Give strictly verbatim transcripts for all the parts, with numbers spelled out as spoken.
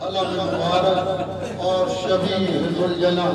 علم مبارک اور شبیہ ذوالجلال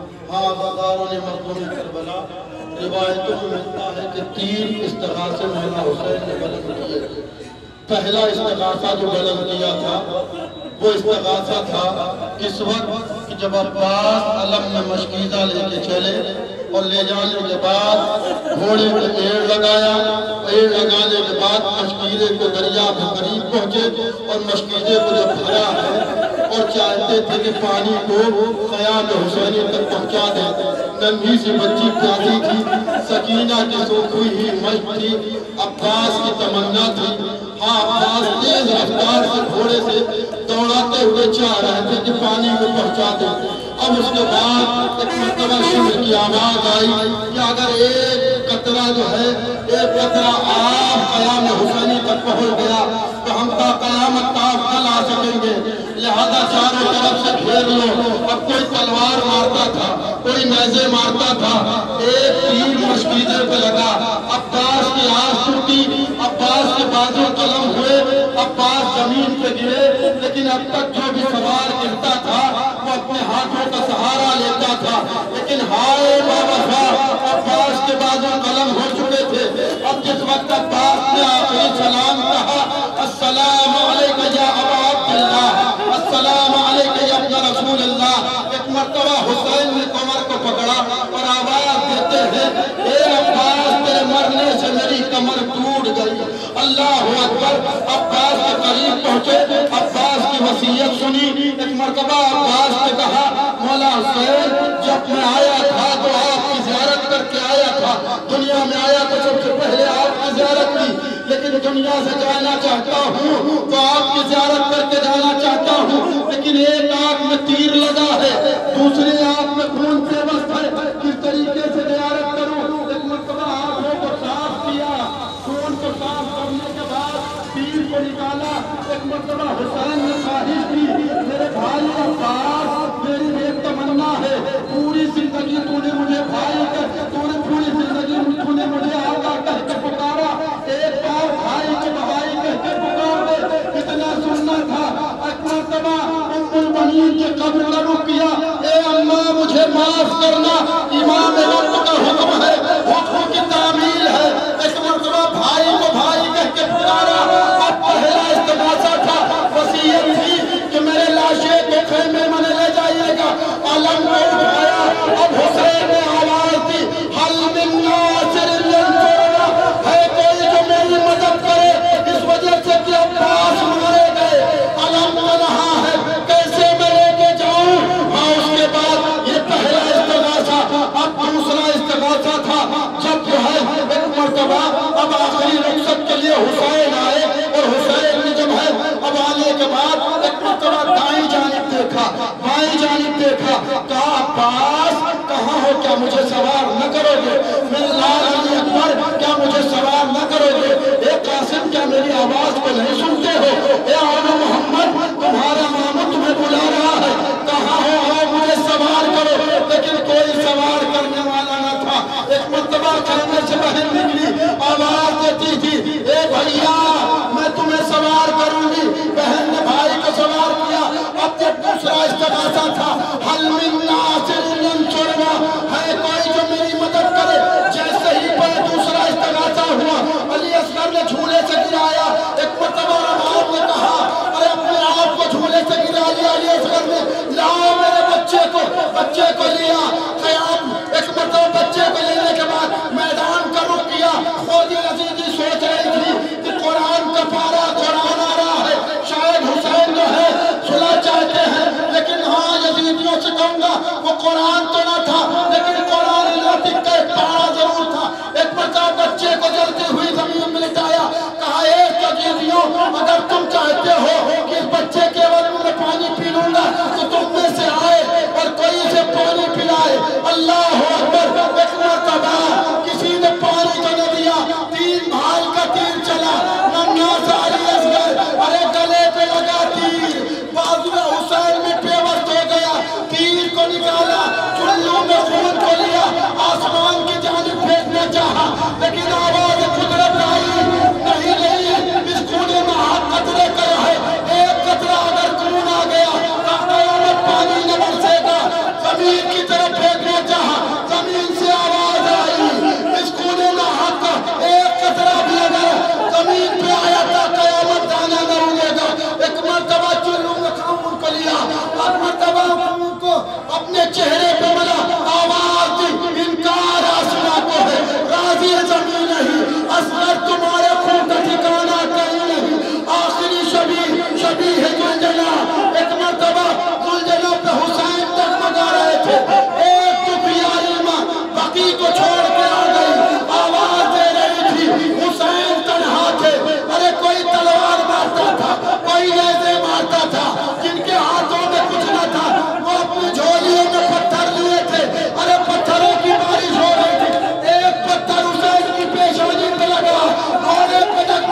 ھذا دارُ مظلوم کربلا۔ روایتوں میں ملتا ہے کہ تین استغاثے مولا حسین نے بلند کیے۔ پہلا استغاثہ جو بلند کیا تھا وہ استغاثہ تھا اس وقت کہ جب عباس علم میں مشکیزہ لے کے چلے اور لے جانے کے بعد گھوڑے پہ ایڑ لگایا، ایڑ لگانے کے بعد مشکیزے کو دریا کے قریب پہنچے اور مشکیزے کو جب بھرا ہے اور چاہتے تھے کہ پانی کو خیام حسینی تک پہنچا دیں۔ ننھی سی بچی پیاری تھی، سکینہ کی سوکھی ہوئی مشق تھی، عباس کی تمنا تھی۔ ہاں عباس تیز رفتار سے گھوڑے سے دوڑاتے ہوئے چاہ رہے تھے کہ پانی کو پہنچا دیں۔ اب اس کے بعد ایک مرتبہ شمر کی آواز آئی کہ اگر ایک قطرہ جو ہے ایک قطرہ آب قیام حسینی تک پہنچ گیا تو ہم تا قیامت تاف نہ لا سکیں گے، لہذا چاروں طرف سے گھیر لو۔ اب کوئی تلوار مارتا تھا، کوئی نیزے مارتا تھا، ایک تیر مشکیزے پہ لگا، عباس کی آس ٹوٹی، عباس کے بازو قلم ہوئے، عباس زمین پہ گرے، لیکن اب تک جو بھی سوار گرتا تھا وہ اپنے ہاتھوں کا سہارا لیتا تھا، لیکن ہائے باوفا عباس کے بازو قلم ہو چکے تھے۔ اب جس وقت عباس نے آخری سلام کہا، السلام علیکہ یا ابا عبداللہ، السلام علیکہ یا ابن رسول اللہ، ایک مرتبہ حسین نے کمر کو پکڑا اور آواز دیتے ہیں، اے عباس تیرے مرنے سے میری کمر ٹوٹ گئی۔ اللہ اکبر، عباس کے قریب پہنچے، عباس کی وصیت سنی۔ ایک مرتبہ عباس نے کہا، مولا حسین جب میں آیا تھا تو آپ کی زیارت کر کے آیا تھا، دنیا میں آیا تو سب سے پہلے آپ کی زیارت کی، لیکن دنیا سے جانا چاہتا ہوں تو آپ کی زیارت کر کے جانا چاہتا ہوں، لیکن ایک آنکھ میں تیر لگا ہے، دوسری آنکھ میں خون پیوست ہے، کس طریقے سے زیارت کروں؟ ایک مرتبہ آنکھوں کو صاف کیا، خون کو صاف کرنے کے بعد تیر کو نکالا۔ ایک مرتبہ حسین نے خواہش کی، میرے بھائی عباس میری ایک تمنا ہے، پوری زندگی تو نے مجھے بھائی کر تو نے پوری زندگی تو نے مجھے آقا کہہ کے پکارا، ایک بار بھائی کے بھائی کہہ کے پکار دے، کتنا سننا تھا۔ ایک مرتبہ ام المؤمنین کے قبر کا رخ کیا، اے اماں مجھے معاف کرنا، امام وقت کا حکم ہے، حکم کی تعمیل ہے۔ ایک مرتبہ بھائی کو بھائی کہہ کے پکارا۔ اب پہلا استغاثہ تھا، وصیت تھی کہ میرے لاشے کو خیمے میں لے جائیے گا، علم کو اٹھایا۔ اب حسین نے آواز دی، حل من ناصر ینصرنا، ہے کوئی جو میری مدد کرے، اس وجہ سے کہ عباس مارے گئے، علم تنہا ہے، کیسے میں لے کے جاؤں؟ ہاں اس کے بعد یہ پہلا استغاثہ۔ اب دوسرا استغاثہ تھا جب جو ہے ایک مرتبہ اب آخری رخصت کے لیے حسین آئے، اور حسین نے جب ہے اب آنے کے بعد ایک مرتبہ دائیں جانب دیکھا، بائیں جانب دیکھا، کہا عباس کہاں ہو، کیا مجھے سوار نہ کرو گے؟ میرے لال علی اکبر کیا مجھے سوار نہ کرو گے؟ اے قاسم کیا میری آواز کو نہیں سنتے ہو؟ اے آل محمد تمہارا مامو تمہیں بلا رہا ہے، کہاں ہو، آؤ مجھے سوار کرو، لیکن کوئی سوار کرنے والا نہ تھا۔ ایک مرتبہ خیمے سے باہر نکلی، آواز دیتی تھی، اے بھائیا میں تمہیں سوار کروں گی، بہن نے بھائی کو سوار کیا۔ اب جب دوسرا استغاثہ تھا، حل من ناصر ینصرنا، ہے کوئی جو میری مدد کرے، جیسے ہی پر دوسرا استغاثہ ہوا، علی اصغر نے جھولے سے گرایا۔ ایک مرتبہ رباب نے کہا، ارے اپنے آپ کو جھولے سے گرا لیا علی اصغر نے، لاؤ میرے بچے کو، بچے کو لیا، قیام ایک مرتبہ بچے کو لینے کے بعد میدان کا رخ کیا۔ خودی عزیزی سوچ رہی تھی کہ قرآن کا پارا قرآن آ رہا ہے، شاید حسین جو ہے صلح چاہتے ہیں، لیکن ہاں یزیدیوں سے کہوں گا وہ قرآن تو نہ تھا، لیکن قرآن لاتک کا ایک پارا ضرور تھا۔ ایک مرتبہ بچے کو جلتی ہوئی زمین میں لٹایا، کہا اے یزیدیوں اگر تم چاہتے ہو کہ اس بچے کے عوض میں پانی پی لوں گا تو تم میں سے آئے اور کوئی سے پانی پلائے۔ اللہ اکبر، ایک مرتبہ کسی نے پانی تو نہ دیا، تین بھائی کا تیر چلا، ننھا سا علی اصغر ارے گلے پہ لگا تیر، بازو حسین میں پیوست ہو گیا، تیر کو نکالا، چلو میں خون کو لیا، آسمان کی جانب بھیجنا چاہا، لیکن آواز قدرت آئی، نہیں نہیں اس خونے میں ہاتھ قطرے کا ہے، ایک قطرہ اگر خون آ گیا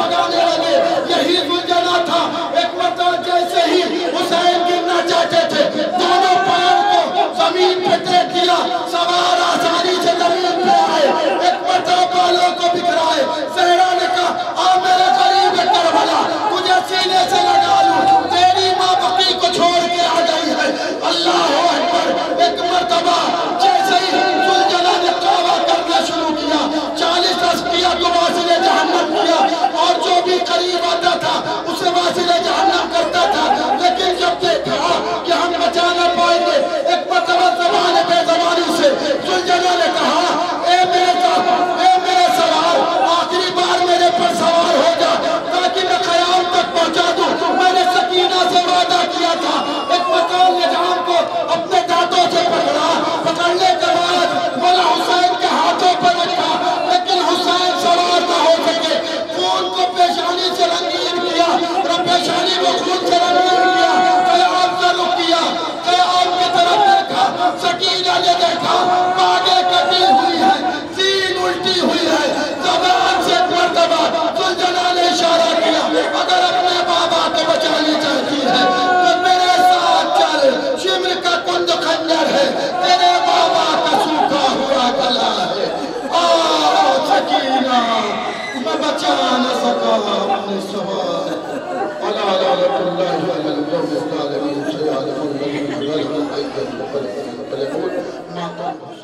بھگانے لگے. یہی ذوالجلال تھا. ایک مرتبہ جیسے ہی حسین گرنا چاہتے تھے, دونوں پاؤں کو زمین پہ ٹیک دیا, سوار آسانی سے زمین پہ آئے. ایک مرتبہ بالوں کو بکھرائے. زہرا نے کہا آ میرے غریب کربلا, تجھے سینے سے لگا لوں, تیری ماں بقی کو چھوڑ کے آ گئی ہے. اللہ اکبر. ایک مرتبہ جیسے ہی ذوالجلال نے دعویٰ کرنا شروع کیا, چالیس اسقیہ کو واصل جہنم کیا, اور جو بھی قریب آتا تھا اسے واصل جہنم کرتا تھا. لیکن جب دیکھا کہ ہم بچا نہ پائیں گے, ایک مرتبہ زبان بے زبانی سے ذوالجلال نے کہا اے میرے ساتھ اے میرے سوار, آخری بار میرے پر سوار ہو جا تاکہ میں قیام تک پہنچا دوں. میں نے سکینہ سے وعدہ کیا تھا. ایک مرتبہ نظام کو اپنے دانتوں سے پکڑا, پکڑنے کے بعد مولا حسین کے ہاتھوں پر رکھا, لیکن حسین سوار نہ ہو سکے. خون کو پیشانی سے رنگین کیا, اور پیشانی کو خون سے رنگین کیا. قیام سے رک کیا, قیام کی طرف دیکھا, سکینہ نے دیکھا باگیں کٹی ہوئی ہے, زین الٹی ہوئی ہے. زبان سے ایک مرتبہ ذوالجلال نے اشارہ کیا, اگر اپنے بابا کو بچانی چاہتی ہے تو میرے ساتھ چل, شمر کا کند خنجر ہے, تیرے بابا کا سوکھا ہوا گلا ہے. آہ سکینہ, میں بچا نہ سکا اپنے سوار. علی لعنت اللہ علی القوم الظالمین. سیادت اللہ علیہ وسلم.